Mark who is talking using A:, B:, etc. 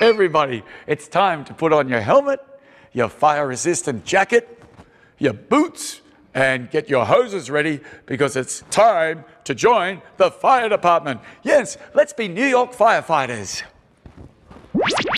A: Everybody, it's time to put on your helmet, your fire-resistant jacket, your boots, and get your hoses ready because it's time to join the fire department. Yes, let's be New York firefighters.